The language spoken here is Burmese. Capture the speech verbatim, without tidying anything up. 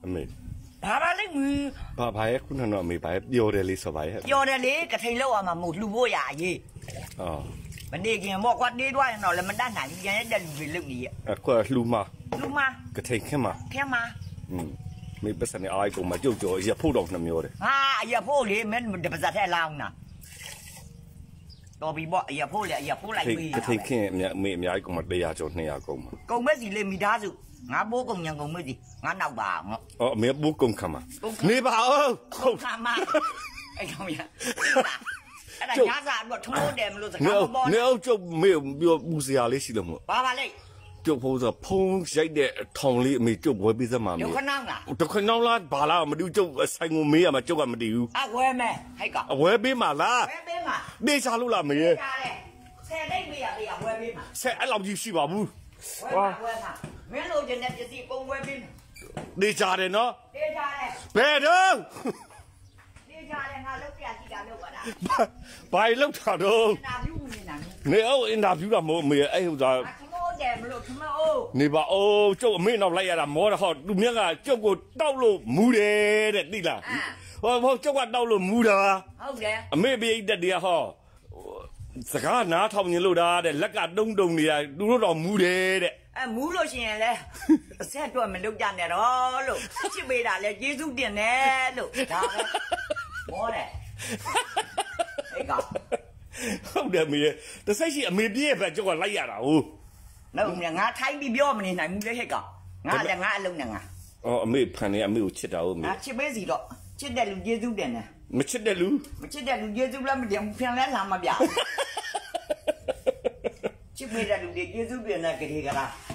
အမေဘာပါလိမ့်မီဘာဘာရဲ့ခုနကတော့အမေဘာပြောတယ်လေးဆိုပါရဲ့ပြောတယ်လေကထိန်လောက်အောင်မှာမို့လှူဖို့ရရေးအော်မနေခင်ပေါ့ကွာတေးသွားရင်တော့လည်းမတတ်နိုင်ဘူးရန်တဲ့လူတွေလုပ်နေရအခုလှူမလှူမကထိန်ခင်မခင်မอืมမေပတ်စံအားကုန်မှာကြုတ်ကြော်ရဖို့တော့နှမျိုးတယ်ဟာရဖို့လေမင်းတပစက်ထဲလောင်းနာတော်ပြီပေါ့ရဖို့လေရဖို့လိုက်ပြီးကထိန်ခင်အမေအများကြီးကုန်မှာone hundredကျော်two hundredကုန်မှာကုန်မဲ့စီလေမိသားစုငါပိုးကုန်ညံကုန်မဲ့စီငါနောက်ပါငေါအော်အမေပိုးကုန်ခမှာနေပါဦးကုန်ခမှာအဲ့ကောင်ရအဲ့ဒါညာစာတော့ထိုးတယ်မလို့စကားမပေါ်နေအောင်ကျုပ်မေပြောပူစရာလေးရှိလို့မို့ဘာပါလဲကျုပ်ဖို့ဆိုဖုံးရိုက်တဲ့ထောင်လေးအမေကျုပ်ဝဲပေးစမ်းပါမေဒုက္ခနောင်းလားဒုက္ခနောင်းလားဘာလားမတူကျုပ်ဆိုင်ကိုမေးရမှာကျုပ်ကမတည်ဘူးအဝဲမဲဟိုက်ကောင်အဝဲပေးမှာလားဝဲပေးမှာနေချလို့လားမေးချတယ်ဆယ်တိတ်ပေးရပေးရဝဲပေးမှာဆယ်အဲ့လောက်ကြီးရှိပါဘူးဝဲဝဲမှာမင်းတို့ကျတဲ့ပစ္စည်းပုံဝဲပေးမှာနေချတယ်နော်နေချတယ်ဘယ်တော့နေချတယ်ငါလောက်ပြစီတာလောက်ပါလားဘာလောက်တာတော့နာပြူနေတာနေအောင်အင်တာဗျူးတာမို့မေအဲ့ဟိုသာတယ်မလို့ထမအိုးနေပါအိုးကျုပ်အမေနောက်လိုက်ရတာမောတယ်ဟောသူမြက်ကကျုပ်ကိုတောက်လို့မူးတယ်တဲ့သိလားဟောဟောကျုပ်ကတောက်လို့မူးတာဟုတ်တယ်အမေပိတ်တက်တရားဟောစကားနားထောင်ရင်လို့တာတဲ့လက်ကတုံးတုံနေတာသူတို့တော့မူးတယ်တဲ့အဲမူးလို့ရှိရင်လဲအဆက်တော့မလုပ်ကြနဲ့တော့လို့ချစ်ပေးတာလဲကျေးဇူးတင်တယ်လို့ဒါပဲမောတယ်အေးကဟုတ်တယ်မေတစိတ်ရှိအမေပြည့်ပဲကျုပ်ကလိုက်ရတာဟုတ်နော်ငါထိုင်းပြီးပြောမနေနိုင်ဘူးလေဟဲ့ကောင်ငါလည်းငါအလုံးနဲ့ငါအော်အမေဖန်နေအမေကိုချစ်တာဟုတ်မေငါချစ်ပေးစီတော့ချစ်တဲ့လူကျေးဇူးတင်တယ်မချစ်တဲ့လူမချစ်တဲ့လူကျေးဇူးလည်းမတင်ဘူးဖန်လဲလာမပြချစ်ပေးတဲ့လူကျေးဇူးတင်တဲ့ကြည်ကြလား